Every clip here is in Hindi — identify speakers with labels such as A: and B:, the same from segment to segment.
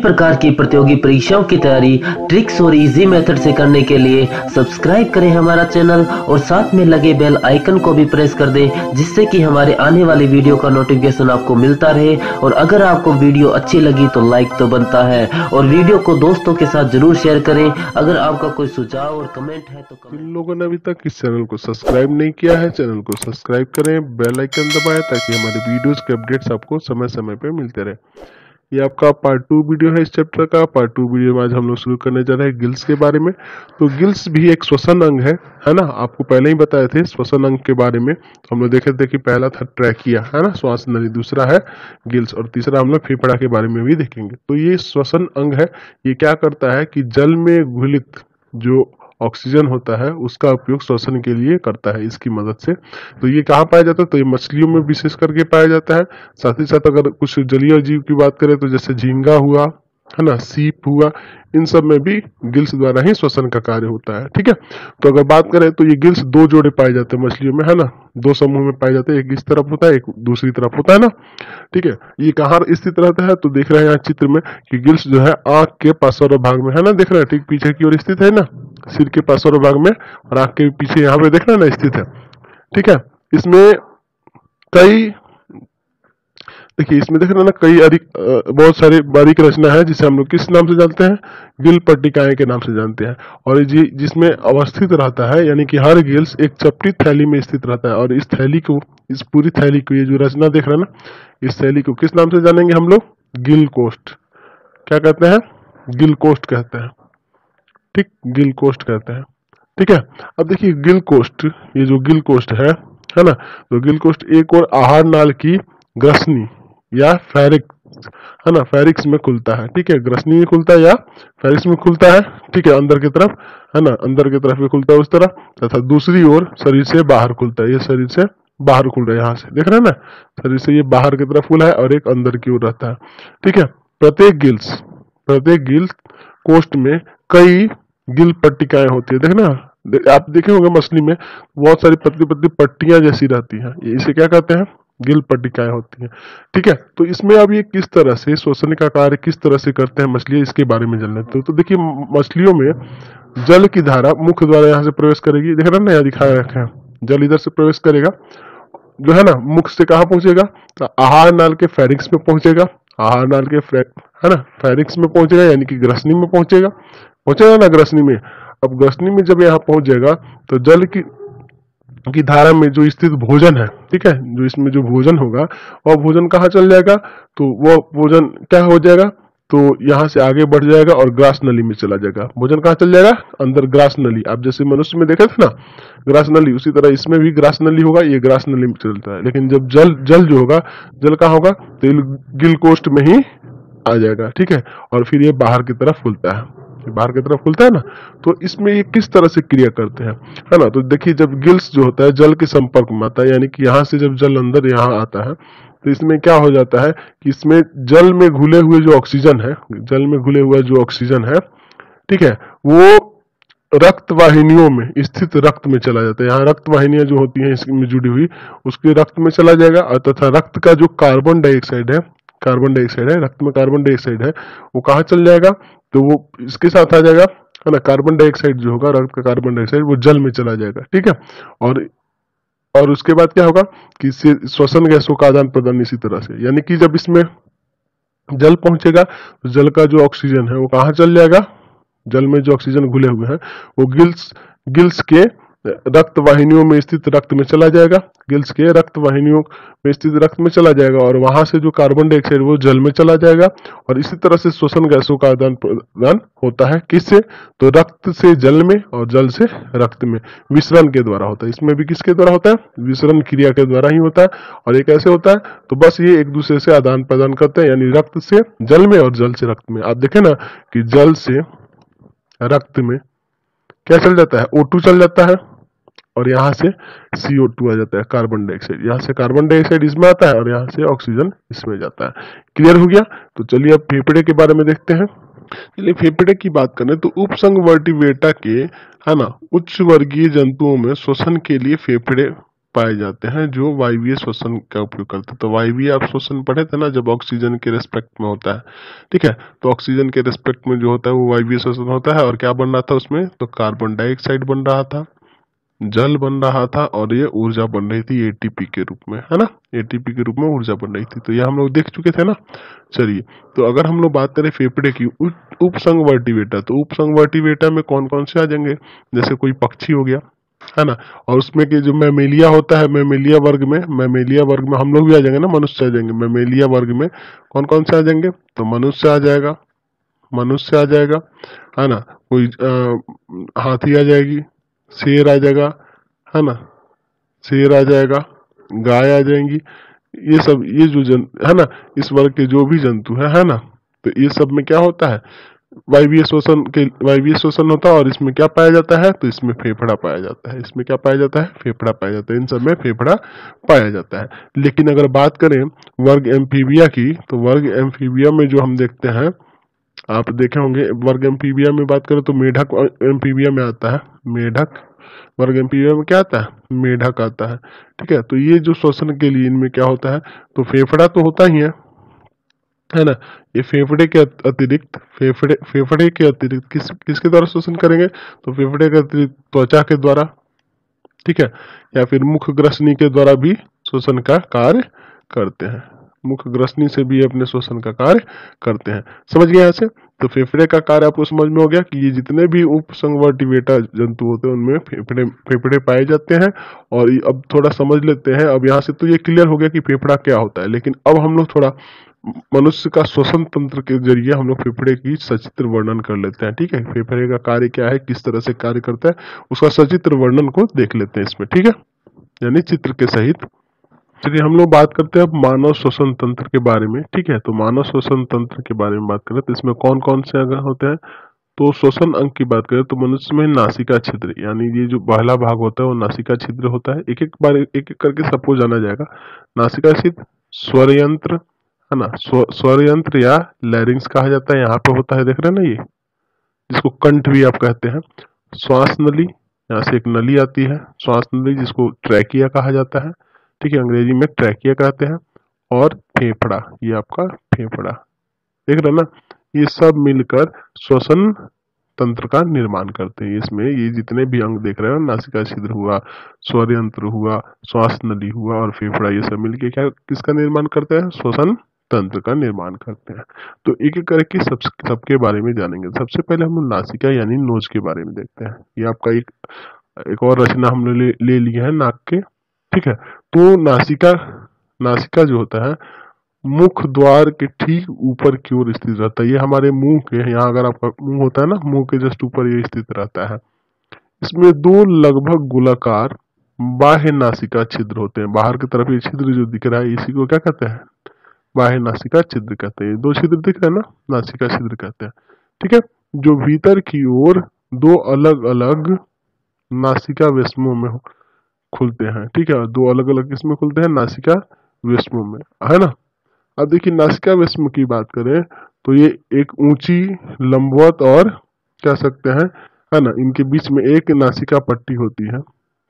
A: प्रकार की प्रतियोगी परीक्षाओं की तैयारी ट्रिक्स और इजी मेथड से करने के लिए सब्सक्राइब करें हमारा चैनल और साथ में लगे बेल आइकन को भी प्रेस कर दें, जिससे कि हमारे आने वाली वीडियो का नोटिफिकेशन आपको मिलता रहे। और अगर आपको वीडियो अच्छी लगी तो लाइक तो बनता है, और वीडियो को दोस्तों के साथ जरूर शेयर करें। अगर आपका कोई सुझाव और कमेंट है तो
B: जिन लोगों ने अभी तक इस चैनल को सब्सक्राइब नहीं किया है, चैनल को सब्सक्राइब करें, बेल आइकन दबाएं ताकि हमारे वीडियोस के अपडेट्स आपको समय समय पे मिलते रहे। ये आपका पार्ट 2 वीडियो है इस चैप्टर का। पार्ट 2 वीडियो में आज हम लोग शुरू करने जा रहे हैं गिल्स के बारे में। तो गिल्स भी एक श्वसन अंग है ना। आपको पहले ही बताए थे श्वसन अंग के बारे में। तो हम लोग देखे थे कि पहला था ट्रैकिया, है ना, श्वास नली, दूसरा है गिल्स, और तीसरा हम लोग फेफड़ा के बारे में भी देखेंगे। तो ये श्वसन अंग है। ये क्या करता है कि जल में घुलित जो ऑक्सीजन होता है उसका उपयोग श्वसन के लिए करता है इसकी मदद से। तो ये कहाँ पाया जाता है? तो ये मछलियों में विशेष करके पाया जाता है। साथ ही साथ अगर कुछ जलीय जीव की बात करें तो जैसे झींगा हुआ, है ना, सीप हुआ, इन सब में भी गिल्स द्वारा ही श्वसन का कार्य होता है। ठीक है। तो अगर बात करें तो ये गिल्स दो जोड़े पाए जाते हैं मछलियों में, है ना, दो समूह में पाए जाते हैं। एक इस तरफ होता है, एक दूसरी तरफ होता है ना। ठीक है। ये कहाँ स्थित रहता है? तो देख रहे हैं यहाँ चित्र में कि गिल्स जो है आंख के पार्श्व भाग में, है ना, देख रहे हैं, ठीक पीछे की ओर स्थित है ना, सिर के पार्श्व भाग में, और आंख के पीछे यहाँ पे देख रहे हैं ना स्थित है। ठीक है। इसमें कई, देखिए इसमें देख रहे हैं ना, कई बहुत सारे बारीक रचना है जिसे हम लोग किस नाम से जानते हैं? गिल पट्टिकाएं के नाम से जानते हैं। और जिसमें अवस्थित रहता है, यानी कि हर गिल्स एक चपटी थैली में स्थित रहता है। और इस थैली को, इस पूरी थैली को, ये जो रचना देख रहे हैं ना, इस थैली को किस नाम से जानेंगे हम लोग? गिल कोष्ठ। क्या कहते हैं? गिल कोष्ठ कहते हैं। ठीक, गिल कोष्ठ कहते हैं। ठीक है। अब देखिए गिल कोष्ठ, ये जो गिल कोष्ठ है ना, तो गिल कोष्ठ एक और आहार नाल की ग्रसनी या फेरिक्स, है ना, फेरिक्स में खुलता है। ठीक है, ग्रसनी में खुलता है या फेरिक्स में खुलता है। ठीक है, अंदर की तरफ, है ना, अंदर की तरफ भी खुलता है उस तरह, तथा दूसरी ओर शरीर से बाहर खुलता है। ये शरीर से बाहर खुल रहा है, यहाँ से देख रहे हैं ना, शरीर से ये बाहर की तरफ खुला है और एक अंदर की ओर रहता है। ठीक है। प्रत्येक गिल्स कोष्ठ में कई गिल पट्टिकाएं होती है। देखना, आप देखे होंगे मछली में बहुत सारी पतली पतली पट्टियां जैसी रहती हैं, इसे क्या कहते हैं? गिल पट्टिकाएं होती हैं। ठीक है। तो इसमें अब ये किस तरह से श्वसन का कार्य किस तरह से करते हैं मछली, इसके बारे में जान लेते हैं। तो देखिए मछलियों में जल की धारा मुख्य द्वारा यहाँ से प्रवेश करेगी। देख रहे हैं ना, यहाँ दिखाया रखा है, जल इधर से प्रवेश करेगा, जो है ना, मुख से कहाँ पहुंचेगा? तो आहार नाल के फेरिक्स में पहुंचेगा। आहार नाल के है ना, फेरिक्स में पहुंचेगा, यानी कि ग्रसनी में पहुंचेगा ना, ग्रसनी में। अब ग्रसनी में जब यहाँ पहुंच जाएगा तो जल की धारा में जो स्थित भोजन है, ठीक है, जो इसमें जो भोजन होगा वह भोजन कहाँ चल जाएगा? तो वो भोजन क्या हो जाएगा? तो यहाँ से आगे बढ़ जाएगा और ग्रास नली में चला जाएगा। भोजन कहाँ चल जाएगा? अंदर ग्रास नली। आप जैसे मनुष्य में देखे थे ना ग्रास नली, उसी तरह इसमें भी ग्रास नली होगा, ये ग्रास नली में चलता है। लेकिन जब जल जो होगा, जल कहाँ होगा? तो गिल कोष्ठ में ही आ जाएगा। ठीक है। और फिर ये बाहर की तरफ खुलता है, बाहर की तरफ खुलता है ना। तो इसमें ये किस तरह से क्रिया करते हैं, है ना। तो देखिए जब गिल्स जो होता है जल के संपर्क में आता है, यानी कि यहाँ से जब जल अंदर यहाँ आता है, तो इसमें क्या हो जाता है कि इसमें जल में घुले हुए जो ऑक्सीजन है, जल में घुले हुआ जो ऑक्सीजन है, ठीक है, वो रक्त वाहिनियों में स्थित रक्त में चला जाता है। यहाँ रक्त वाहिनियां जो होती हैं इसमें जुड़ी हुई, उसके रक्त में चला जाएगा। और तथा रक्त का जो कार्बन डाइऑक्साइड है, रक्त में कार्बन डाइऑक्साइड है, वो कहाँ चल जाएगा? तो वो इसके साथ आ जाएगा, है ना। कार्बन डाइऑक्साइड जो होगा, रक्त का कार्बन डाइऑक्साइड, वो जल में चला जाएगा। ठीक है। और उसके बाद क्या होगा कि श्वसन गैसों का आदान प्रदान इसी तरह से, यानी कि जब इसमें जल पहुंचेगा तो जल का जो ऑक्सीजन है वो कहाँ चल जाएगा? जल में जो ऑक्सीजन घुले हुए हैं वो गिल्स के रक्त वाहिनियों में स्थित रक्त में चला जाएगा। गिल्स के रक्त वाहिनियों में स्थित रक्त में चला जाएगा, और वहां से जो कार्बन डाइऑक्साइड वो जल में चला जाएगा। और इसी तरह से श्वसन गैसों का आदान प्रदान होता है। किससे? तो रक्त से जल में और जल से रक्त में, विसरण के द्वारा होता है। इसमें भी किसके द्वारा होता है? विसरण क्रिया के द्वारा ही होता है। और ये कैसे होता है? तो बस ये एक दूसरे से आदान प्रदान करते हैं, यानी रक्त से जल में और जल से रक्त में। आप देखें ना कि जल से रक्त में क्या चल जाता है? O2 चल जाता है, और यहाँ से CO2 आ जाता है, कार्बन डाइऑक्साइड। यहाँ से कार्बन डाइऑक्साइड इसमें आता है और यहाँ से ऑक्सीजन इसमें जाता है। क्लियर हो गया? तो चलिए अब फेफड़े के बारे में देखते हैं। चलिए फेफड़े की बात करें तो उपसंग वर्टिब्रेटा के, है ना, उच्च वर्गीय जंतुओं में श्वसन के लिए फेफड़े पाए जाते हैं जो वायवीय श्वसन का उपयोग करते हैं। तो वायवीय आप श्वसन पढ़े थे ना, जब ऑक्सीजन के रेस्पेक्ट में होता है, ठीक है। तो ऑक्सीजन के रेस्पेक्ट में जो होता है वो वायवीय श्वसन होता है। और क्या बन रहा था उसमें, तो कार्बन डाइऑक्साइड बन रहा था, जल बन रहा था, और ये ऊर्जा बन रही थी एटीपी के रूप में, है ना। एटीपी के रूप में ऊर्जा बन रही थी। तो ये हम लोग देख चुके थे ना। चलिए, तो अगर हम लोग बात करें फेफड़े की उपसंवर्टिवेटा, तो उपसंवर्टिवेटा में कौन कौन से आ जाएंगे, जैसे कोई पक्षी हो गया, है ना। और उसमें के जो मैमेलिया होता है, मैमेलिया वर्ग में हम लोग भी आ जाएंगे ना, मनुष्य आ जाएंगे। मैमेलिया वर्ग में कौन कौन से आ जाएंगे, तो मनुष्य आ जाएगा, है ना। कोई हाथी आ जाएगी, शेर आ जाएगा, है ना, शेर आ जाएगा, गाय आ जाएंगी। ये सब, ये जो है ना, इस वर्ग के जो भी जंतु है ना, तो ये सब में क्या होता है, वायवीय श्वसन होता है। और इसमें क्या पाया जाता है, तो इसमें फेफड़ा पाया जाता है। इसमें क्या पाया जाता है, फेफड़ा पाया जाता है। इन सब में फेफड़ा पाया जाता है। लेकिन अगर बात करें वर्ग एम्फीबिया की, तो वर्ग एम्फीबिया में जो हम देखते हैं, आप देखे होंगे, वर्ग एम्फीबिया में बात करें तो मेढक एम्फीबिया में आता है। मेढक वर्ग एम्फीबिया में क्या आता है, मेढक आता है, ठीक है। तो ये जो श्वसन के लिए इनमें क्या होता है, तो फेफड़ा तो होता ही है ना। ये फेफड़े के अतिरिक्त, फेफड़े के अतिरिक्त किसके द्वारा श्वसन करेंगे, तो फेफड़े के अतिरिक्त त्वचा के द्वारा, ठीक है, या फिर मुख ग्रसनी के द्वारा भी श्वसन का कार्य करते हैं। मुख ग्रसनी से भी अपने श्वसन का कार्य करते हैं। समझ गए यहाँ से। तो फेफड़े का कार्य आपको समझ में हो गया कि ये जितने भी उपसंवर्टिवेटा जंतु होते हैं उनमें फेफड़े पाए जाते हैं। और अब थोड़ा समझ लेते हैं। अब यहाँ से तो ये क्लियर हो गया कि फेफड़ा क्या होता है, लेकिन अब हम लोग थोड़ा मनुष्य का श्वसन तंत्र के जरिए हम लोग फेफड़े की सचित्र वर्णन कर लेते हैं, ठीक है। फेफड़े का कार्य क्या है, किस तरह से कार्य करता है, उसका सचित्र वर्णन को देख लेते हैं इसमें, ठीक है, यानी चित्र के सहित। चलिए, हम लोग बात करते हैं अब मानव श्वसन तंत्र के बारे में, ठीक है। तो मानव श्वसन तंत्र के बारे में बात करें तो इसमें कौन कौन से अंग होते हैं, तो श्वसन अंग की बात करें तो मनुष्य में नासिका छिद्र, यानी ये जो पहला भाग होता है वो नासिका छिद्र होता है। एक एक करके सबको जाना जाएगा। नासिका छिद्र, स्वर यंत्र, है ना, स्वर यंत्र या लैरिंग्स कहा जाता है, यहाँ पे होता है, देख रहे हैं ना, ये जिसको कंठ भी आप कहते हैं। श्वास नली, यहाँ से एक नली आती है, श्वास नली, जिसको ट्रैकिया कहा जाता है, ठीक है, अंग्रेजी में ट्रैकिया कहते हैं। और फेफड़ा, ये आपका फेफड़ा, देख रहे हैं ना, ये सब मिलकर श्वसन तंत्र का निर्माण करते हैं। इसमें ये जितने भी अंग देख रहे हो, नासिका छिद्र हुआ, स्वर यंत्र हुआ, श्वास नली हुआ और फेफड़ा, ये सब मिलकर क्या किसका निर्माण करते हैं, श्वसन तंत्र का निर्माण करते हैं। तो एक एक करके सबके बारे में जानेंगे। सबसे पहले हम नासिका यानी नोज के बारे में देखते हैं। ये आपका एक और रचना हमने ले लिया है नाक के, ठीक है। तो नासिका जो होता है मुख द्वार के ठीक ऊपर की ओर स्थित रहता है। ये हमारे मुंह के यहाँ, अगर आपका मुंह होता है ना, मुंह के जस्ट ऊपर ये स्थित रहता है। इसमें दो लगभग गोलाकार बाह्य नासिका छिद्र होते हैं। बाहर की तरफ ये छिद्र जो दिख रहा है, इसी को क्या कहते हैं, बाह्य नासिका छिद्र कहते हैं। दो छिद्र दिख रहे हैं ना, नासिका छिद्र कहते हैं, ठीक है। जो भीतर की ओर दो अलग अलग नासिका वेश्मों में खुलते हैं, ठीक है। दो अलग अलग किसमें खुलते हैं, नासिका वेश्मों में, है ना। अब देखिए, नासिका वेश्म की बात करें तो ये एक ऊंची, लंबवत और कह सकते हैं, है ना, इनके बीच में एक नासिका पट्टी होती है,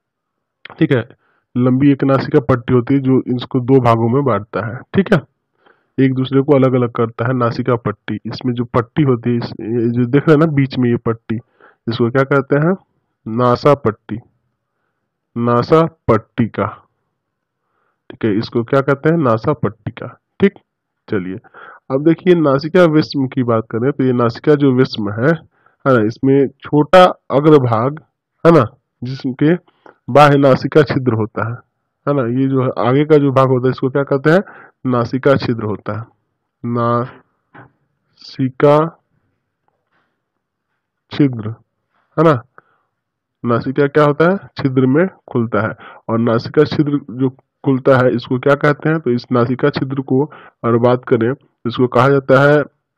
B: ठीक है। लंबी एक नासिका पट्टी होती है जो इसको दो भागों में बांटता है, ठीक है, एक दूसरे को अलग अलग करता है। नासिका पट्टी, इसमें जो पट्टी होती है, ये जो देख रहे हैं ना बीच में ये पट्टी, इसको क्या कहते हैं, नासा पट्टी, नासा पट्टिका, ठीक है, इसको क्या कहते हैं, नासा पट्टिका, ठीक। चलिए, अब देखिए नासिका वेश्म की बात करें तो ये नासिका जो वेश्म है ना, इसमें छोटा अग्रभाग, है ना, जिसके बाह्य नासिका छिद्र होता है ना। ये जो आगे का जो भाग होता है इसको क्या कहते हैं, नासिका छिद्र होता है। नासिका छिद्र, है ना, नासिका क्या होता है, छिद्र में खुलता है। और नासिका छिद्र जो खुलता है इसको क्या कहते हैं, तो इस नासिका छिद्र को और बात करें तो इसको कहा जाता है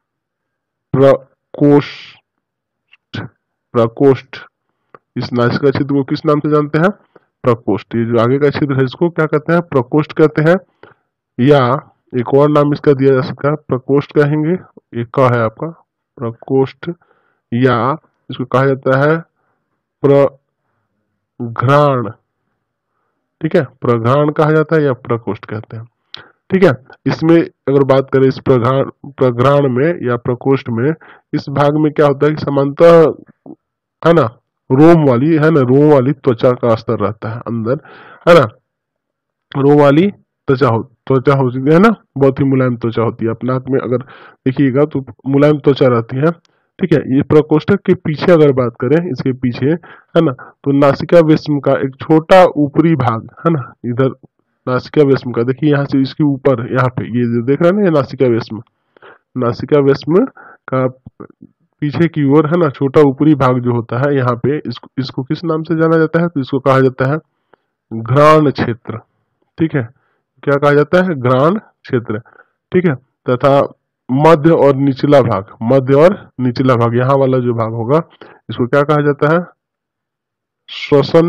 B: प्रकोष्ठ। प्रकोष्ठ, इस नासिका छिद्र को किस नाम से जानते हैं, प्रकोष्ठ। ये जो आगे का छिद्र है इसको क्या कहते हैं, प्रकोष्ठ कहते हैं। या एक और नाम इसका दिया जा सकता है, प्रकोष्ठ कहेंगे, एक का है आपका प्रकोष्ठ, या इसको कहा जाता है प्रघ्राण, ठीक है, प्रघ्राण कहा जाता है या प्रकोष्ठ कहते हैं। ठीक है, इसमें अगर बात करें इस प्रघ्राण में या प्रकोष्ठ में, इस भाग में क्या होता है कि सामान्यतः है ना रोम वाली, है ना, रोम वाली त्वचा का स्तर रहता है अंदर, है ना, रोम वाली त्वचा होती है ना, बहुत ही मुलायम त्वचा होती है। अपना नाक में अगर देखिएगा तो मुलायम त्वचा रहती है। ठीक है, ये प्रकोष्ठक के पीछे अगर बात करें, इसके पीछे है ना, तो नासिका वेश्म का एक छोटा ऊपरी भाग है ना, इधर नासिका वेश्म का देखिए, यहाँ से इसके ऊपर यहाँ पे ये जो देख रहे हैं ना, ये नासिका वेश्म, नासिका वेश्म का पीछे की ओर है ना, छोटा ऊपरी भाग जो होता है यहाँ पे, इसको किस नाम से जाना जाता है, तो इसको कहा जाता है घ्राण क्षेत्र। ठीक है, क्या कहा जाता है, घ्राण क्षेत्र। ठीक है, तथा मध्य और निचला भाग, मध्य और निचला भाग, यहाँ वाला जो भाग होगा इसको क्या कहा जाता है, श्वसन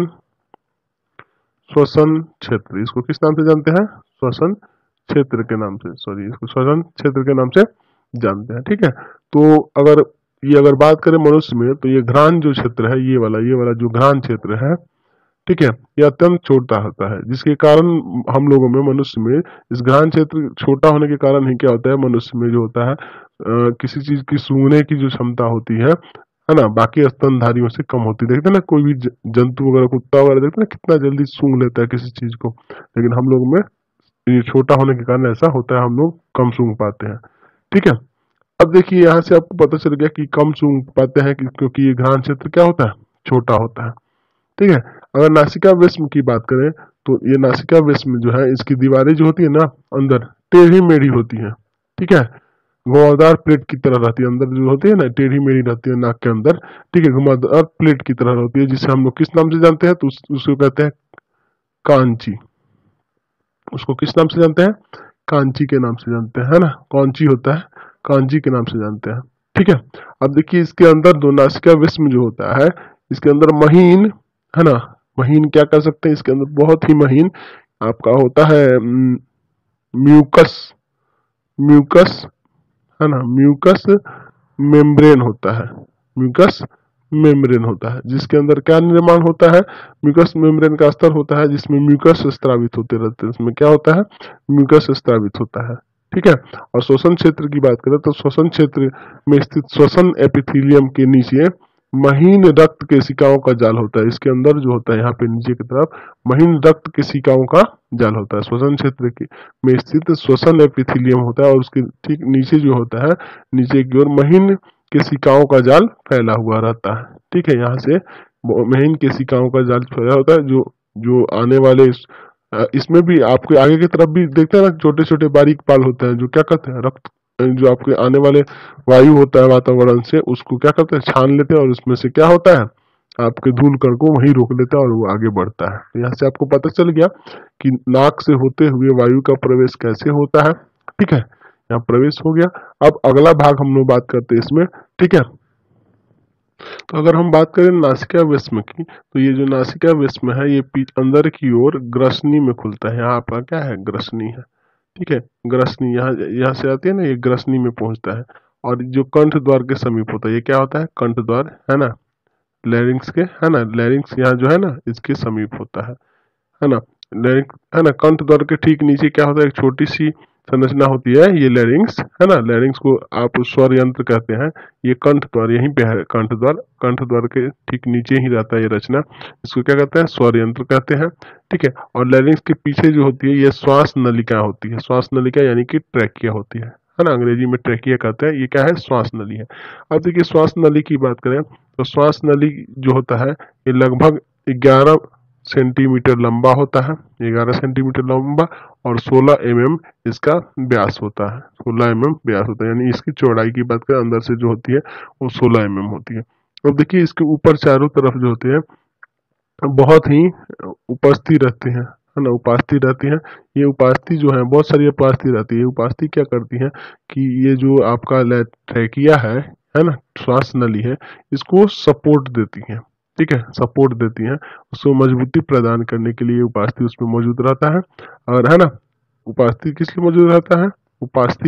B: श्वसन क्षेत्र। इसको किस नाम से जानते हैं, श्वसन क्षेत्र के नाम से, सॉरी, इसको श्वसन क्षेत्र के नाम से जानते हैं। ठीक है, तो अगर बात करें मनुष्य में, तो ये घ्राण जो क्षेत्र है, ये वाला जो घ्राण क्षेत्र है, ठीक है, ये अत्यंत छोटा होता है, जिसके कारण हम लोगों में, मनुष्य में, इस घ्राण क्षेत्र छोटा होने के कारण ही क्या होता है, मनुष्य में जो होता है किसी चीज की सूंघने की जो क्षमता होती है ना, बाकी स्तनधारियों से कम होती है। देखते हैं ना, कोई भी जंतु वगैरह, कुत्ता वगैरह, देखते हैं ना कितना जल्दी सूंघ लेता है किसी चीज को, लेकिन हम लोग में ये छोटा होने के कारण ऐसा होता है, हम लोग कम सूंघ पाते हैं। ठीक है, अब देखिए यहाँ से आपको पता चल गया कि कम सूंघ पाते हैं क्योंकि ये घ्राण क्षेत्र क्या होता है, छोटा होता है। ठीक है, अगर नासिका वेश्म की बात करें, तो ये नासिका वेश्म जो है, इसकी दीवारें जो होती है ना, अंदर टेढ़ी मेढ़ी होती है। ठीक है, घुमावदार प्लेट की तरह रहती है, अंदर जो होती है ना, टेढ़ी मेढ़ी रहती है नाक के अंदर। ठीक है, घुमावदार प्लेट की तरह होती है, जिसे हम लोग किस नाम से जानते हैं, तो उसको कहते हैं कांची। उसको किस नाम से जानते हैं, कांची के नाम से जानते हैं, है ना, कांची होता है, कांची के नाम से जानते हैं। ठीक है, अब देखिए इसके अंदर दो नासिका वेश्म जो होता है, इसके अंदर महीन, है ना, महीन क्या कर सकते हैं, इसके अंदर बहुत ही महीन आपका होता है म्यूकस, म्यूकस, है ना, म्यूकस मेम्ब्रेन होता है, म्यूकस मेम्ब्रेन होता है, जिसके अंदर क्या निर्माण होता है, म्यूकस मेम्ब्रेन का स्तर होता है, जिसमें म्यूकस स्रावित होते रहते हैं, इसमें क्या होता है, म्यूकस स्रावित होता है। ठीक है, और श्वसन क्षेत्र की बात करें, तो श्वसन क्षेत्र में स्थित श्वसन एपिथेलियम के नीचे महीन रक्त केशिकाओं का जाल होता है। इसके अंदर जो होता है, यहाँ पे नीचे की तरफ महीन रक्त केशिकाओं का जाल होता है, श्वसन क्षेत्र में स्थित श्वसन एपिथेलियम होता है, और उसके ठीक नीचे जो होता है, नीचे की ओर महीन केशिकाओं का जाल फैला हुआ रहता है। ठीक है, यहाँ से महीन केशिकाओं का जाल फैला होता है, जो आने वाले इसमें भी आपके आगे की तरफ भी देखते हैं ना, छोटे छोटे बारीक पाल होते हैं, जो क्या करते हैं, रक्त जो आपके आने वाले वायु होता है वातावरण से, उसको क्या करते हैं, छान लेते हैं, और उसमें से क्या होता है, आपके धूल कण को वहीं रोक लेता है और वो आगे बढ़ता है। तो यहाँ से आपको पता चल गया कि नाक से होते हुए वायु का प्रवेश कैसे होता है। ठीक है, यहाँ प्रवेश हो गया। अब अगला भाग हम लोग बात करते हैं इसमें। ठीक है, तो अगर हम बात करें नासिका वेश्म की, तो ये जो नासिका वेश्म है, ये अंदर की ओर ग्रसनी में खुलता है। यहाँ आपका क्या है, ग्रसनी है। ठीक है, ग्रसनी यहाँ से आती है ना, ये ग्रसनी में पहुंचता है, और जो कंठ द्वार के समीप होता है, ये क्या होता है, कंठ द्वार, है ना, लैरिंक्स के, है ना, लैरिंक्स यहाँ जो है ना, इसके समीप होता है ना, लैरिंक्स, है ना, कंठ द्वार के ठीक नीचे क्या होता है, एक छोटी सी संरचना होती है, ये लैरिंक्स, है ना, लैरिंक्स को आप स्वर यंत्र कहते हैं। ये कंठ द्वार यहीं पे है, कंठ द्वार के ठीक नीचे ही रहता है ये रचना, इसको क्या कहते हैं, स्वर यंत्र कहते हैं। ठीक है, और लैरिंक्स के पीछे जो होती है, ये श्वास नलिका होती है, श्वास नलिका यानी कि ट्रैकिया होती है ना, अंग्रेजी में ट्रैकिया कहते हैं, ये क्या है, श्वास नली है। अब देखिए श्वास नली की बात करें, तो श्वास नली जो होता है, ये लगभग 11 सेंटीमीटर लंबा होता है, 11 सेंटीमीटर लंबा, और 16 mm इसका व्यास होता है, 16 mm व्यास होता है, यानी इसकी चौड़ाई की बात करें अंदर से जो होती है वो 16 mm होती है। अब देखिए इसके ऊपर चारों तरफ जो होते हैं बहुत ही उपस्थित रहते हैं, है ना, उपास्थि रहती है। ये उपास्थि जो है, बहुत सारी उपास्थि रहती है। उपास्थि क्या करती है कि ये जो आपका ट्रैकिया है ना, श्वास नली है, इसको सपोर्ट देती है। ठीक है, सपोर्ट देती है, उसको मजबूती प्रदान करने के लिए उपास्थि उसमें मौजूद रहता है। और है ना, उपास्थि किस लिए मौजूद रहता है, उपास्थि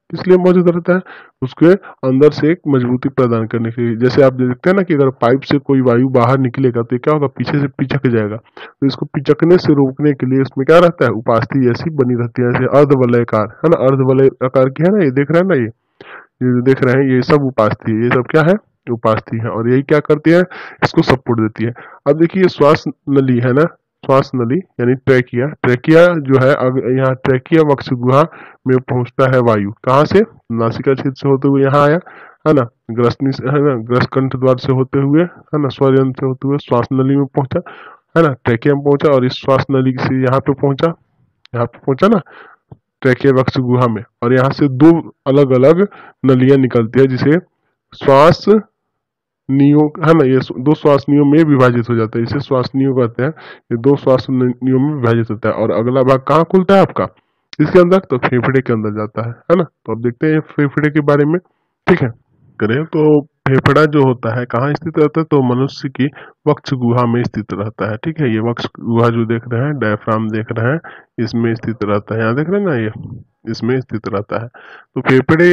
B: किस लिए मौजूद रहता है? उसके अंदर से एक मजबूती प्रदान करने के लिए। जैसे आप देखते हैं ना कि अगर पाइप से कोई वायु बाहर निकलेगा तो क्या होगा, पीछे से पिचक जाएगा। तो इसको पिचकने से रोकने के लिए उसमें क्या रहता है, उपास्थि ऐसी बनी रहती है, जैसे अर्धवलयाकार है ना, अर्धवलयाकार की है ना, ये देख रहे हैं ना, ये जो देख रहे हैं ये सब उपास्थि है, ये सब क्या है, उपास्थि है। और यही क्या करती है, इसको सपोर्ट देती है। अब देखिए श्वास नली है ना, श्वास नली यानी ट्रैकिया, ट्रैकिया जो है यहाँ ट्रैकिया वक्ष गुहा में पहुंचता है वायु, कहाँ से, नासिका क्षेत्र से होते हुए यहाँ आया है ना, ग्रसनी से है ना, ग्रसकंठ द्वार से होते हुए है ना, स्वर यंत्र से होते हुए श्वास नली में पहुंचा है ना, ट्रैकिया में पहुंचा और इस श्वास नली से यहाँ पे पहुंचा, यहाँ पे पहुंचा ना ट्रैकिया वक्ष गुहा में। और यहाँ से दो अलग अलग नलियां निकलती है जिसे श्वास नियो है ना, ये दो श्वासनियों में विभाजित हो जाता है, इसे श्वासनियों कहते हैं। ये दो श्वासनियों में विभाजित होता है और अगला भाग कहाँ खुलता है आपका, इसके अंदर, तो फेफड़े के अंदर जाता है ना। तो अब देखते हैं फेफड़े के बारे में, ठीक है। करें तो फेफड़ा जो होता है कहाँ स्थित रहता है, तो मनुष्य की वक्ष गुहा में स्थित रहता है, ठीक है। ये वक्ष गुहा जो देख रहे हैं, डायफ्राम देख रहे हैं, इसमें स्थित रहता है, यहाँ देख रहे हैं ना, ये इसमें स्थित रहता है। तो फेफड़े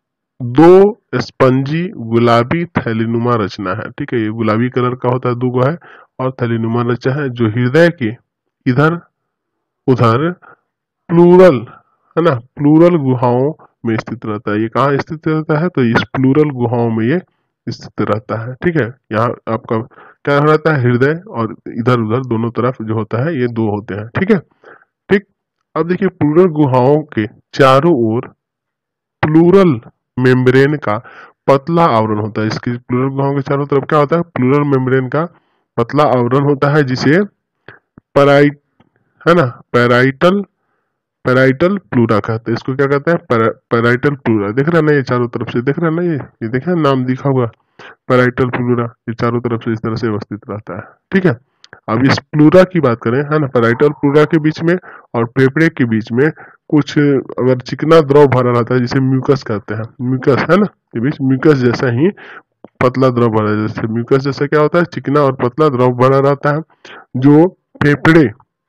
B: दो स्पंजी गुलाबी थैलीनुमा रचना है, ठीक है। ये गुलाबी कलर का होता है, दो है, और थैलीनुमा रचना है जो हृदय के इधर उधर प्लूरल है ना, प्लूरल गुहाओं में स्थित रहता है। ये कहाँ स्थित रहता है, तो इस प्लूरल गुहाओं में ये स्थित रहता है, ठीक है। यहाँ आपका क्या रहता है, हृदय और इधर उधर दोनों तरफ जो होता है ये दो होते हैं, ठीक है। ठीक, अब देखिए प्लूरल गुहाओं के चारों ओर प्लूरल मेम्ब्रेन का पतला आवरण होता है। इसकी प्लूरल गुहाओं के चारों तरफ क्या होता है, प्लूरल मेम्ब्रेन का पतला आवरण होता है, जिसे पैराइट है ना, पैराइटल पैराइटल प्लूरा कहते हैं। इसको क्या कहते हैं, पैराइटल प्लूरा। देख रहे हैं ना, ये चारों तरफ से देख रहे हैं ना, ये देख रहे हैं नाम दिखा हुआ पैराइटल प्लूरा, ये चारों तरफ से इस तरह से अवस्थित रहता है, ठीक है। अब इस प्लूरा की बात करें है ना, पैराइटल प्लूरा के बीच में और फेफड़े के बीच में कुछ अगर चिकना द्रव भरा रहता है जिसे म्यूकस कहते हैं, म्यूकस है ना, के बीच म्यूकस जैसा ही पतला द्रव भरा है। जैसे म्यूकस जैसा क्या होता है, चिकना और पतला द्रव भरा रहता है, जो फेफड़े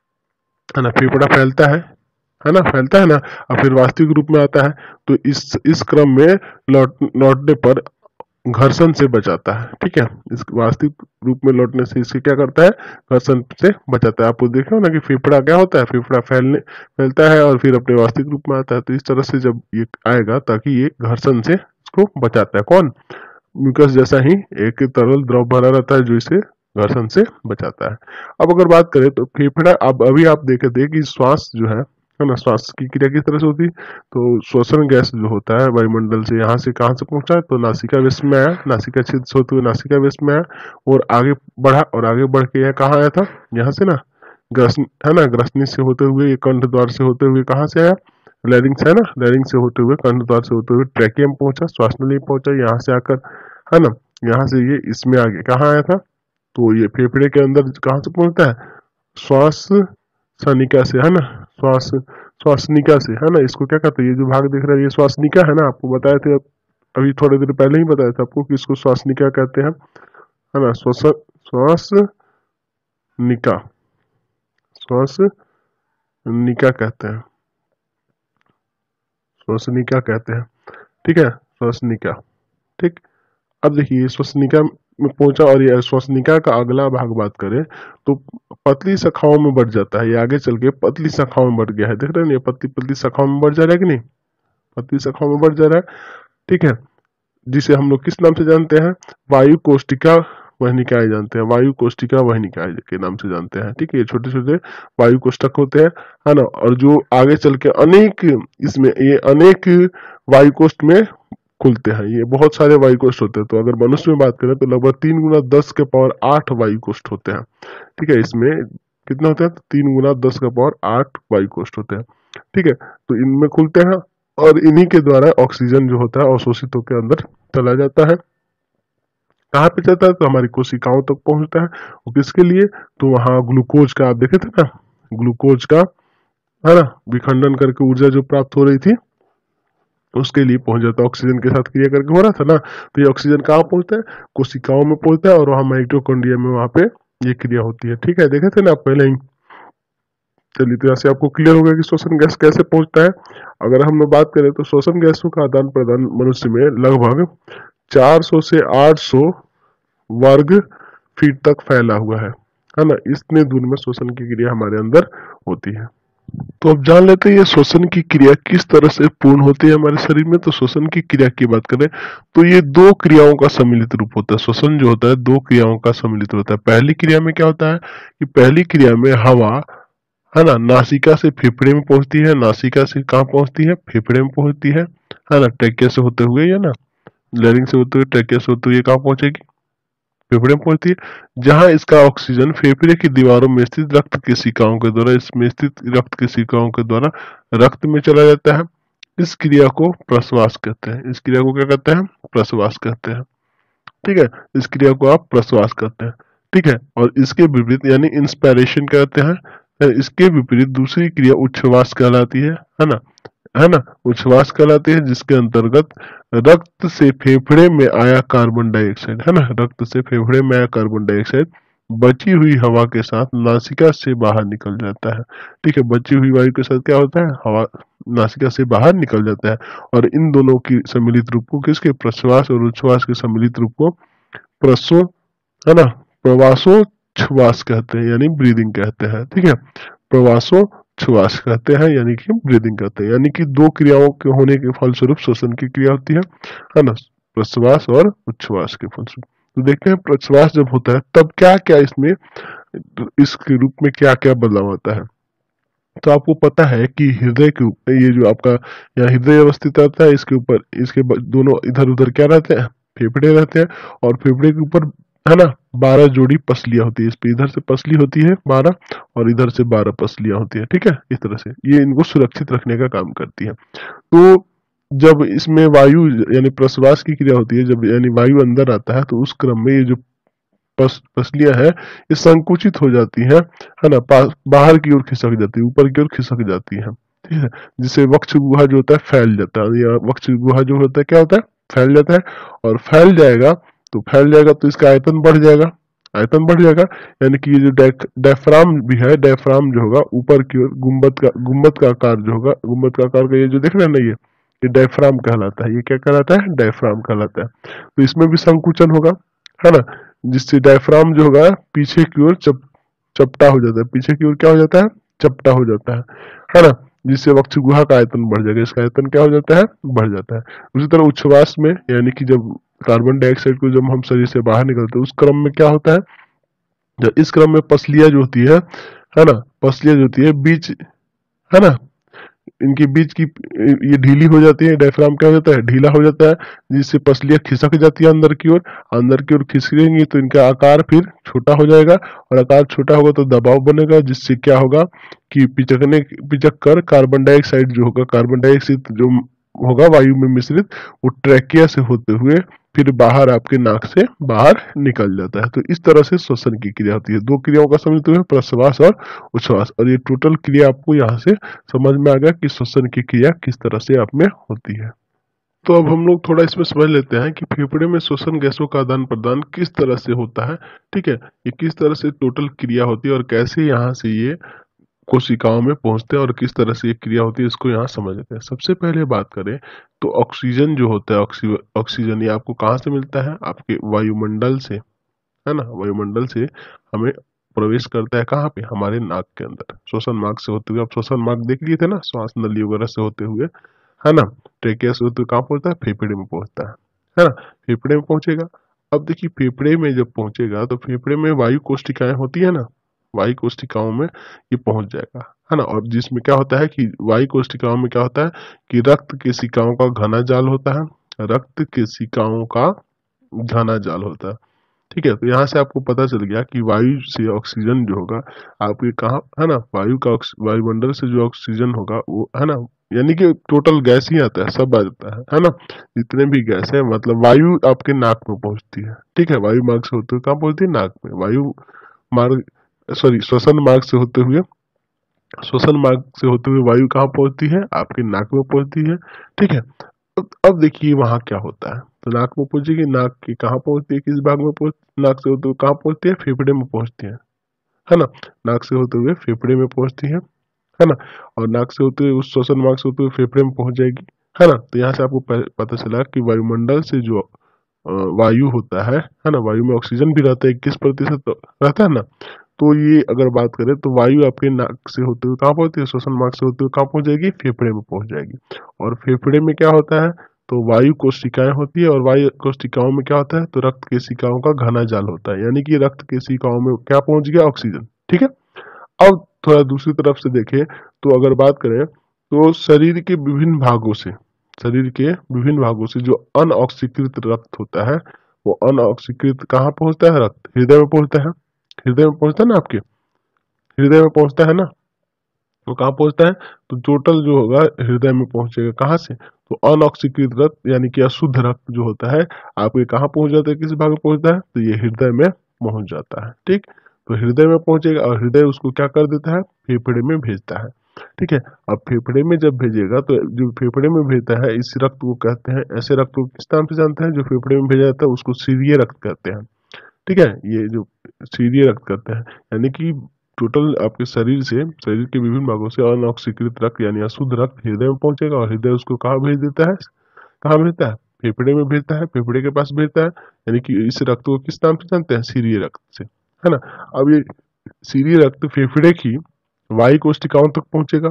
B: है ना, फेफड़ा फैलता है ना, फैलता है ना, और फिर वास्तविक रूप में आता है। तो इस क्रम में लौटने पर घर्षण से बचाता है, ठीक है। इस वास्तविक रूप में लौटने से इससे क्या करता है, घर्षण से बचाता है। आपको देखो ना कि फेफड़ा क्या होता है, फेफड़ा फैलता है और फिर अपने वास्तविक रूप में आता है। तो इस तरह से जब ये आएगा ताकि ये घर्षण से इसको बचाता है, कौन, म्यूकस जैसा ही एक तरल द्रव भरा रहता है जो इसे घर्षण से बचाता है। अब अगर बात करें तो फेफड़ा, अब अभी आप देखे थे कि श्वास जो है ना, श्वास की क्रिया किस तरह से होती है, तो श्वसन गैस जो होता है वायुमंडल से यहाँ से कहाँ से पहुंचा, तो नासिका वेश में आया, नासिका क्षेत्र से होते हुए नासिका वेश में आया और आगे बढ़ा, और आगे बढ़ के यह कहाँ आया था, यहाँ से ना ग्रसन है ना, ग्रसनी से होते हुए ये कंठ द्वार से होते हुए कहाँ से आया, लैरिंग्स है ना, लैरिंग्स से होते हुए कंठ द्वार से होते हुए ट्रैकियम पहुंचा, श्वास नली पहुंचा, यहाँ से आकर है ना, यहाँ से ये इसमें आगे कहाँ आया था, तो ये फेफड़े के अंदर कहाँ से पहुंचता है, श्वास सनिका से है ना, श्वासनिका से है ना। इसको क्या कहते हैं, ये जो भाग दिख रहा है ये श्वासनिका है ना, आपको बताए थे अभी थोड़ी देर पहले ही बताया था आपको कि इसको श्वासनिका कहते हैं, है ना। श्वासनिका, श्वासनिका कहते हैं, श्वसनिका कहते हैं, ठीक है, श्वसनिका। ठीक, अब देखिए श्वसनिका में पहुंचा और ये श्वसनिका का अगला भाग बात करें तो पतली शाखाओं में बढ़ जाता है, ये आगे चल के पतली शाखाओं में बढ़ गया है, देख रहे हैं ये पतली पतली शाखाओं में बढ़ जा रहा है कि नहीं, पतली शाखाओं में बढ़ जा रहा है, ठीक है। जिसे हम लोग किस नाम से जानते हैं, वायु कोष्टिका वह निकाय जानते हैं, वायु कोष्टिका वह निकाय के नाम से जानते हैं, ठीक है। ये छोटे छोटे वायु कोष्ठक होते हैं, है ना, और जो आगे चल के अनेक इसमें ये अनेक वायु कोष्ठ में खुलते हैं, ये बहुत सारे वायु कोष्ठ होते हैं। तो अगर मनुष्य में बात करें तो लगभग 3 गुना 10 के पावर 8 वायु कोष्ठ होते हैं, ठीक है। इसमें कितना होता है, 3 गुना 10 के पावर 8 वायु कोष्ठ होते हैं, ठीक है। तो इनमें खुलते हैं और इन्हीं के द्वारा ऑक्सीजन जो होता है अवशोषित होकर अंदर चला जाता है, कहाँ पे जाता है, तो हमारी कोशिकाओं तक पहुंचता है। और किसके लिए, तो वहां ग्लूकोज का आप देखे थे ना, ग्लूकोज का है ना विखंडन करके ऊर्जा जो प्राप्त हो रही थी उसके लिए पहुंच जाता है, ऑक्सीजन के साथ क्रिया करके हो रहा था ना। तो ये ऑक्सीजन कहाँ पहुंचता है, कोशिकाओं में पहुंचता है और वहां माइटोकॉन्ड्रिया में वहां पे ये क्रिया होती है, ठीक है। देखे थे ना आप पहले ही चलिए, तो यहाँ से आपको क्लियर हो गया कि श्वसन गैस कैसे पहुंचता है। अगर हम लोग बात करें तो श्वसन गैसों का आदान प्रदान मनुष्य में लगभग 400 से 800 वर्ग फीट तक फैला हुआ है ना। इतने दूर में श्वसन की क्रिया हमारे अंदर होती है। तो अब जान लेते हैं ये श्वसन की क्रिया किस तरह से पूर्ण होती है हमारे शरीर में। तो श्वसन की क्रिया की बात करें तो ये दो क्रियाओं का सम्मिलित रूप होता है। श्वसन जो होता है दो क्रियाओं का सम्मिलित होता है। पहली क्रिया में क्या होता है कि पहली क्रिया में हवा है ना नासिका से फेफड़े में पहुंचती है। नासिका से कहाँ पहुंचती है? फेफड़े में पहुंचती है ना। ट्रैकिया से होते हुए या ना लैरिंग से होते हुए ट्रैकिया से होते हुए कहाँ पहुंचेगी? फेफड़े में पहुंचती है, जहां इसका ऑक्सीजन फेफड़े की दीवारों में स्थित रक्त केशिकाओं के द्वारा इसमें स्थित रक्त केशिकाओं के द्वारा रक्त में चला जाता है। इस क्रिया को प्रश्वास कहते हैं। इस क्रिया को क्या कहते हैं? प्रश्वास कहते हैं। ठीक है, इस क्रिया को आप प्रश्वास कहते हैं। ठीक है, और इसके विपरीत यानी इंस्पायरेशन कहते हैं। इसके विपरीत दूसरी क्रिया उच्छ्वास कहलाती है ना। उच्छ्वास कहलाती है, जिसके अंतर्गत रक्त से फेफड़े में आया कार्बन डाइऑक्साइड है ना, रक्त से फेफड़े में आया कार्बन डाइऑक्साइड बची हुई हवा के साथ नासिका से बाहर निकल जाता है। ठीक है, बची हुई वायु के साथ क्या होता है? हवा नासिका से बाहर निकल जाता है। और इन दोनों की सम्मिलित रूप को किसके? प्रश्वास और उच्छ्वास के सम्मिलित रूप को प्रसो है ना प्रवासोच्छ्वास कहते हैं, यानी ब्रीदिंग कहते हैं। ठीक है, प्रवासोच्छ्वास कहते हैं यानी कि ब्रीदिंग कहते हैं। यानी कि दो क्रियाओं के होने के फलस्वरूप श्वसन की क्रिया होती है ना, प्रश्वास और उच्छ्वास के फलस्वरूप। तो देखते हैं प्रश्वास जब होता है तब क्या क्या इसमें इसके रूप में क्या क्या बदलाव आता है। तो आपको पता है कि हृदय के ऊपर ये जो आपका यहाँ हृदय अवस्थित रहता है, इसके ऊपर इसके दोनों इधर उधर क्या रहते हैं? फेफड़े रहते हैं। और फेफड़े के ऊपर है ना 12 जोड़ी पसलियां होती है। इस पे इधर से पसली होती है 12 और इधर से 12 पसलियां होती है। ठीक है, इस तरह से ये इनको सुरक्षित रखने का काम करती है। तो जब इसमें वायु यानी प्रश्वास की क्रिया होती है, जब यानी वायु अंदर आता है तो उस क्रम में ये जो पसलियां है ये संकुचित हो जाती है ना, बाहर की ओर खिसक जाती है, ऊपर की ओर खिसक जाती है। ठीक है, जिससे वक्ष गुहा जो होता है फैल जाता है, या वक्ष गुहा जो होता है क्या होता है? फैल जाता है। और फैल जाएगा तो इसका आयतन बढ़ जाएगा। आयतन बढ़ जाएगा यानी कि ये जो डायफ्राम भी है, डायफ्राम जो होगा ऊपर की ओर गुम्बद का आकार जो होगा, गुम्बद का आकार का ये जो देख रहे हैं ना, ये डायफ्राम कहलाता है। ये क्या कहलाता है? डायफ्राम कहलाता है। तो इसमें भी संकुचन होगा है ना, जिससे डायफ्राम जो होगा पीछे की ओर चपटा हो जाता है। पीछे की ओर क्या हो जाता है? चपटा हो जाता है ना, जिससे वक्ष गुहा का आयतन बढ़ जाएगा। इसका आयतन क्या हो जाता है? बढ़ जाता है। उसी तरह उच्छ्वास में यानी कि जब कार्बन डाइऑक्साइड को जब हम शरीर से बाहर निकलते हैं उस क्रम में क्या होता है? जब इस क्रम में पसलियां जो होती है ना, पसलियां जो होती है बीच है ना, इनके बीच की ये ढीली हो जाती है। डायफ्राम क्या हो जाता है? ढीला हो जाता है, जिससे पसलियां खिसक जाती है अंदर की ओर। अंदर की ओर खिसकेंगी तो इनका आकार फिर छोटा हो जाएगा, और आकार छोटा होगा तो दबाव बनेगा, जिससे क्या होगा कि पिचक कर कार्बन डाइऑक्साइड जो होगा, कार्बन डाइऑक्साइड जो होगा वायु में मिश्रित, वो ट्रैकिया से होते हुए फिर बाहर आपके नाक से बाहर निकल जाता है। तो इस तरह से श्वसन की क्रिया होती है। दो क्रियाओं का सम्मिलित है, प्रश्वास और उच्छ्वास। और ये टोटल क्रिया आपको यहाँ से समझ में आ गया कि श्वसन की क्रिया किस तरह से आप में होती है। तो अब हम लोग थोड़ा इसमें समझ लेते हैं कि फेफड़े में श्वसन गैसों का आदान प्रदान किस तरह से होता है। ठीक है, ये किस तरह से टोटल क्रिया होती है और कैसे यहाँ से ये कोशिकाओं में पहुंचते हैं और किस तरह से ये क्रिया होती है, इसको यहाँ समझ लेते हैं। सबसे पहले बात करें तो ऑक्सीजन जो होता है, ऑक्सीजन ये आपको कहाँ से मिलता है? आपके वायुमंडल से है ना। वायुमंडल से हमें प्रवेश करता है कहाँ पे? हमारे नाक के अंदर, श्वसन मार्ग से होते हुए। आप श्वसन मार्ग देख लिए थे ना, श्वास नली वगैरह से होते हुए है ना, ट्रेकिया से होते हुए कहाँ पहुंचता है? फेफड़े में पहुंचता है ना, फेफड़े में पहुंचेगा। अब देखिए फेफड़े में जब पहुंचेगा तो फेफड़े में वायु कोशिकाएं होती है ना, वायु कोशिकाओं में ये पहुंच जाएगा है ना। और जिसमें क्या होता है कि वायु कोशिकाओं में क्या होता है कि रक्त केशिकाओं का घना जाल होता है, रक्त केशिकाओं का घना जाल होता है। ठीक है, तो यहाँ से आपको पता चल गया कि वायु से ऑक्सीजन जो होगा आपके कहाँ है ना, वायुमंडल से जो ऑक्सीजन होगा वो है ना, यानी कि टोटल गैस ही आता है, सब आ जाता है ना। जितने भी गैस है मतलब वायु आपके नाक में पहुंचती है। ठीक है, वायु मार्ग से होते हुए कहाँ पहुंचती है? नाक में। वायु मार्ग सॉरी श्वसन मार्ग से होते हुए, श्वसन मार्ग से होते हुए वायु कहाँ पहुंचती है? आपके नाक में पहुंचती है। ठीक है, अब देखिए वहां क्या होता है। तो नाक में पहुंचेगी, नाक की कहाँ पहुंचती है? किस भाग में नाक से होते हुए कहाँ पहुंचती है? फेफड़े में पहुंचती है ना। नाक से होते हुए फेफड़े में पहुंचती है। है ना। और नाक से होते हुए उस श्वसन मार्ग से होते हुए फेफड़े में पहुंच जाएगी, है ना। तो यहाँ से आपको पता चला कि वायुमंडल से जो वायु होता है ना, वायु में ऑक्सीजन भी रहता है 21% रहता है ना। तो ये अगर बात करें तो वायु आपके नाक से होते हुए कहाँ पहुंचती है, श्वसन मार्ग से होते हुए कहाँ पहुंच जाएगी, फेफड़े में पहुंच जाएगी। और फेफड़े में क्या होता है, तो वायु कोशिकाएं होती है, और वायु कोशिकाओं में क्या होता है, तो रक्त केशिकाओं का घना जाल होता है, यानी कि रक्त केशिकाओं में क्या पहुंच गया, ऑक्सीजन। ठीक है। अब थोड़ा दूसरी तरफ से देखें तो अगर बात करें तो शरीर के विभिन्न भागों से, शरीर के विभिन्न भागों से जो अनऑक्सीकृत रक्त होता है, वो अनऑक्सीकृत कहाँ पहुंचता है, रक्त हृदय में पहुंचता है। हृदय में पहुंचता है ना, आपके हृदय में पहुंचता है ना। तो कहाँ पहुंचता है, तो टोटल जो होगा हृदय में पहुंचेगा। कहाँ से, तो अनऑक्सीकृत रक्त यानी कि अशुद्ध रक्त जो होता है आपके कहाँ पहुंच जाता है, किस भाग में पहुंचता है, तो ये हृदय में पहुंच जाता है। ठीक, तो हृदय में पहुंचेगा और हृदय उसको क्या कर देता है, फेफड़े में भेजता है। ठीक है। अब फेफड़े में जब भेजेगा तो जो फेफड़े में भेजता है इस रक्त को कहते हैं, ऐसे रक्त को किस नाम से जानते हैं, जो फेफड़े में भेजा जाता है उसको सीरिये रक्त कहते हैं। ठीक है, ये जो सीरिये रक्त कहते हैं, यानी कि टोटल आपके शरीर से, शरीर के विभिन्न भागों से अनऑक्सीकृत रक्त यानी अशुद्ध रक्त हृदय में पहुंचेगा, और हृदय उसको कहाँ भेज देता है, कहाँ भेजता है, फेफड़े में भेजता है, फेफड़े के पास भेजता है। यानी कि इस रक्त को किस नाम से जानते हैं, सीरिये रक्त से, है ना। अब ये सीरिये रक्त फेफड़े की वायु कोशिकाओं तक पहुंचेगा,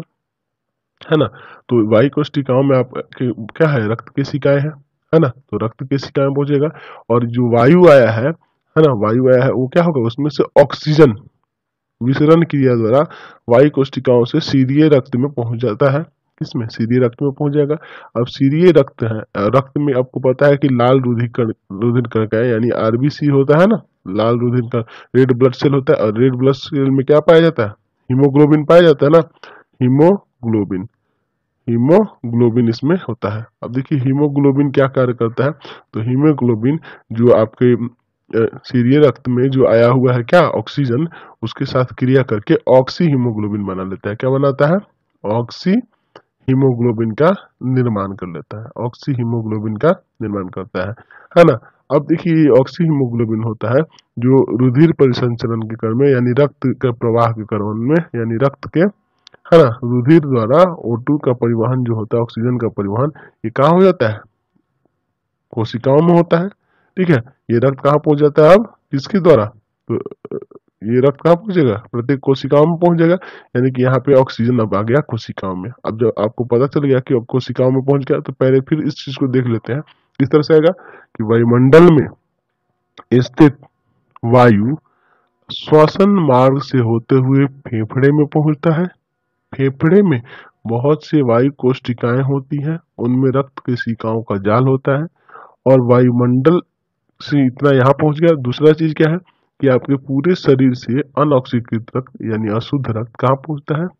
B: है ना। तो वायु कोशिकाओं में आप क्या है, रक्त केशिकाएं हैं, है ना। तो रक्त केशिकाएं पहुंचेगा, और जो वायु आया है ना, वायु आया है वो क्या होगा, उसमें से ऑक्सीजन विसरण क्रिया द्वारा वायु कोशिकाओं से सीरिये रक्त में पहुंच जाता है। किसमें, सीरिये रक्त में पहुंच जाएगा। अब सीरिये रक्त है, रक्त में आपको पता है कि लाल रुधिर कण का है, यानी आरबीसी होता है ना, लाल रुधिर का रेड ब्लड सेल होता है, और रेड ब्लड सेल में क्या पाया जाता है, हीमोग्लोबिन पाया जाता है ना, हीमोग्लोबिन, हीमोग्लोबिन इसमें होता है। अब देखिए हीमोग्लोबिन क्या कार्य करता है, तो हीमोग्लोबिन जो आपके सीरिये रक्त में जो आया हुआ है क्या, ऑक्सीजन, उसके साथ क्रिया करके ऑक्सी हीमोग्लोबिन बना लेता है। क्या बनाता है, ऑक्सी हीमोग्लोबिन का निर्माण कर लेता है, ऑक्सी हीमोग्लोबिन का निर्माण करता है ना। अब देखिए ऑक्सी हीमोग्लोबिन होता है जो रुधिर परिसंचरण के क्रम में, यानी रक्त के प्रवाह के क्रम में, यानी रक्त के, है ना, रुधिर द्वारा O2 का परिवहन जो होता है, ऑक्सीजन का परिवहन, ये कहाँ हो जाता है, कोशिकाओं में होता है। ठीक है, ये रक्त कहाँ पहुंच जाता है, अब किसके द्वारा, तो ये रक्त कहाँ पहुंचेगा, प्रत्येक कोशिकाओं में पहुंच जाएगा। यानी कि यहाँ पे ऑक्सीजन अब आ गया कोशिकाओं में। अब जब आपको पता चल गया कि अब कोशिकाओं में पहुंच गया, तो पहले फिर इस चीज को देख लेते हैं किस तरह से आएगा, कि वायुमंडल में स्थित वायु श्वसन मार्ग से होते हुए फेफड़े में पहुंचता है। फेफड़े में बहुत से वायु कोशिकाएं होती हैं, उनमें रक्त केशिकाओं का जाल होता है, और वायुमंडल से इतना यहाँ पहुंच गया। दूसरा चीज क्या है, कि आपके पूरे शरीर से अनऑक्सीकृत रक्त यानी अशुद्ध रक्त कहाँ पहुंचता है,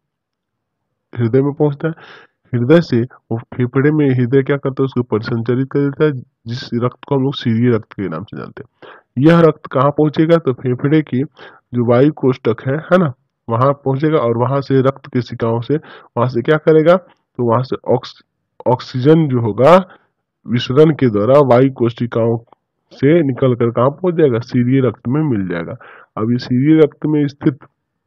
B: हृदय में पहुंचता है। हृदय से वो फेफड़े में, हृदय क्या करता है, उसको परिसंचरित कर देता है, जिस रक्त को हम लोग सीरिये रक्त के नाम से जानते हैं। यह रक्त कहाँ पहुंचेगा, तो फेफड़े की जो वायु कोष्ठक है ना, वहां पहुंचेगा, और वहां से रक्त केशिकाओं से, वहां से क्या करेगा, तो वहां से ऑक्सीजन जो होगा विसरण के द्वारा वायु कोशिकाओं से निकल कर कहाँ पहुंच जाएगा, सीरिये रक्त में मिल जाएगा। अब ये सीरिये रक्त में स्थित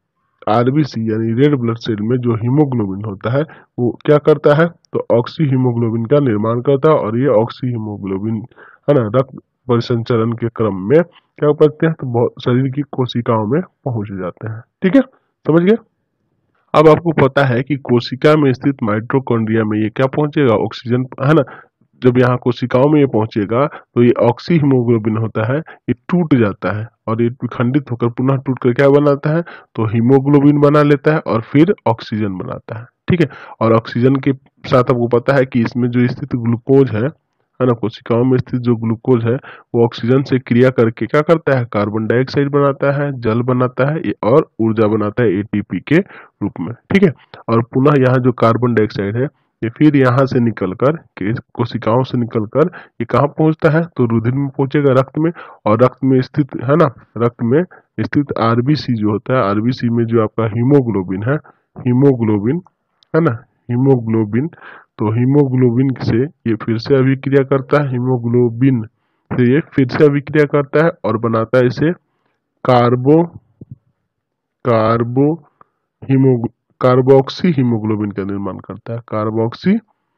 B: आरबीसी यानी रेड ब्लड सेल में जो हीमोग्लोबिन होता है वो क्या करता है, तो ऑक्सी हीमोग्लोबिन का निर्माण करता है, और ये ऑक्सी हीमोग्लोबिन, है ना, रक्त परिसंचरण के क्रम में क्या करते हैं, तो शरीर की कोशिकाओं में पहुंच जाते हैं। ठीक है, समझ गए। अब आपको पता है कि कोशिका में स्थित माइटोकॉन्ड्रिया में ये क्या पहुंचेगा, ऑक्सीजन, है ना। जब यहाँ कोशिकाओं में ये पहुंचेगा तो ये ऑक्सी हीमोग्लोबिन होता है, ये टूट जाता है, और ये विखंडित होकर पुनः टूट कर क्या बनाता है, तो हीमोग्लोबिन बना लेता है, और फिर ऑक्सीजन बनाता है। ठीक है, और ऑक्सीजन के साथ आपको पता है कि इसमें जो स्थित ग्लूकोज है ना, कोशिकाओं में स्थित जो ग्लूकोज है वो ऑक्सीजन से क्रिया करके क्या करता है, कार्बन डाइऑक्साइड बनाता है, जल बनाता है, और ऊर्जा बनाता है एटीपी के रूप में। ठीक है, और पुनः यहाँ जो कार्बन डाइऑक्साइड है ये फिर यहाँ से निकलकर, कोशिकाओं से निकलकर ये कहाँ पहुंचता है, तो रुधिर में पहुंचेगा, रक्त में, और रक्त में स्थित, है ना, रक्त में स्थित आरबीसी जो होता है, आरबीसी में जो आपका हीमोग्लोबिन है, हीमोग्लोबिन, है ना, हीमोग्लोबिन, तो हीमोग्लोबिन से ये फिर से अभिक्रिया करता है, हीमोग्लोबिन से ये फिर से अभिक्रिया करता है और बनाता है इसे कार्बो हीमो कार्बोक्सी हीमोग्लोबिन का निर्माण करता है। कार्बोक्सी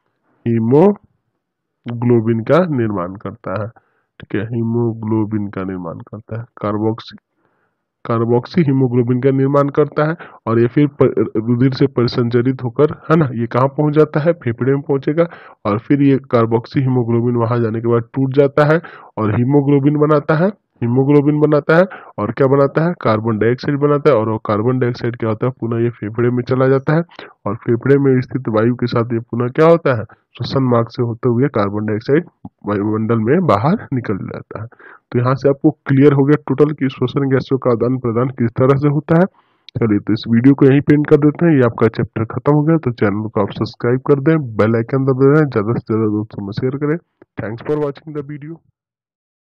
B: हीमोग्लोबिन का निर्माण करता है। ठीक है, हीमोग्लोबिन का निर्माण करता है। कार्बोक्सी हीमोग्लोबिन का निर्माण करता है और ये फिर रुधिर से परिसंचरित होकर, है ना, ये कहाँ पहुंच जाता है, फेफड़े में पहुंचेगा और फिर ये कार्बोक्सी हीमोग्लोबिन वहां जाने के बाद टूट जाता है और हीमोग्लोबिन बनाता है और क्या बनाता है, कार्बन डाइऑक्साइड बनाता है। और वो कार्बन डाइऑक्साइड क्या होता है, पुनः ये फेफड़े में चला जाता है और फेफड़े में स्थित वायु के साथ ये पुनः क्या होता है, श्वसन मार्ग से होते हुए कार्बन डाइऑक्साइड वायुमंडल में बाहर निकल जाता है। तो यहाँ से आपको क्लियर हो गया टोटल कि श्वसन गैसों का आदान प्रदान किस तरह से होता है। चलिए, तो इस वीडियो को यहीं पे एंड कर देते हैं। ये आपका चैप्टर खत्म हो गया। तो चैनल को आप सब्सक्राइब कर दें, बेल आइकन दबा दें, ज्यादा से ज्यादा दोस्तों में शेयर करें। Thanks for watching the video.